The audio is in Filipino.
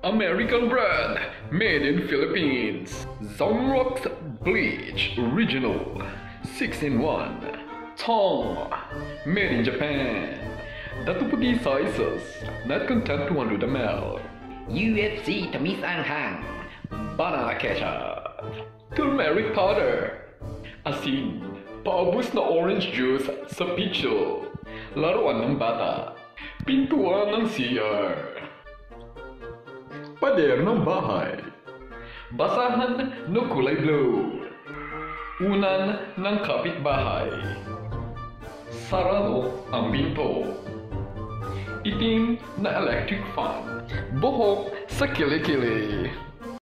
American brand, made in Philippines. Zonrox Bleach Original, 6-in-1. Tong, made in Japan. Datupagi sizes, net content 200 ml. UFC tamis anghang. Banana ketchup. Turmeric powder. Asin, paubos na orange juice sa picho. Laruan ng bata. Pintuan ng CR. Pader ng bahay. Basahan ng kulay blue. Unan ng kapitbahay. Sarado ang pinto. Itim na electric fan. Buhok sa kilikili.